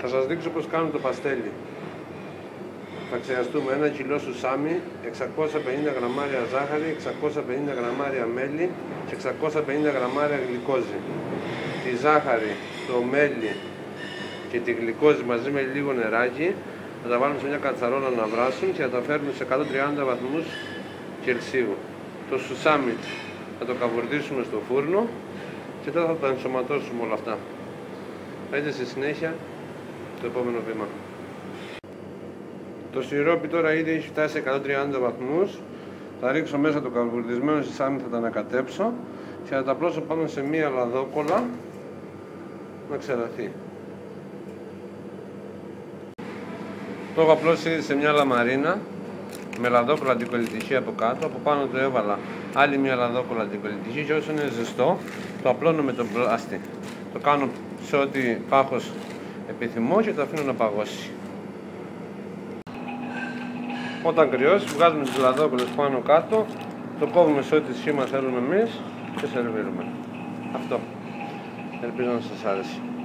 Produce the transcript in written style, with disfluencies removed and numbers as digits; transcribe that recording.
Θα σας δείξω πως κάνω το παστέλι. Θα ξεχαστούμε 1 κιλό σουσάμι, 650 γραμμάρια ζάχαρη, 650 γραμμάρια μέλι και 650 γραμμάρια γλυκόζη. Τη ζάχαρη, το μέλι και τη γλυκόζη μαζί με λίγο νεράκι θα τα βάλουμε σε μια κατσαρόλα να βράσουν και θα τα φέρουμε σε 130 βαθμούς Κελσίου. Το σουσάμι θα το καβουρδίσουμε στο φούρνο και τώρα θα τα ενσωματώσουμε όλα αυτά. Θα δείτε στη συνέχεια το επόμενο βήμα. Το σιρόπι τώρα ήδη έχει φτάσει σε 130 βαθμούς. Θα ρίξω μέσα το καβουρδισμένο σουσάμι, θα τα ανακατέψω και θα τα απλώσω πάνω σε μία λαδόκολλα να ξεραθεί. Το έχω απλώσει ήδη σε μια λαμαρίνα με λαδόκολλα αντικολλητική από κάτω. Από πάνω το έβαλα άλλη μια λαδόκολλα αντικολλητική και όσο είναι ζεστό το απλώνω με τον πλάστη. Το κάνω σε ό,τι πάχος επιθυμώ και το αφήνω να παγώσει. Όταν κρυώσει βγάζουμε τις λαδόκολλες πάνω κάτω, το κόβουμε σε ό,τι σχήμα θέλουμε εμείς και σερβίρουμε. Αυτό. Ελπίζω να σας άρεσε.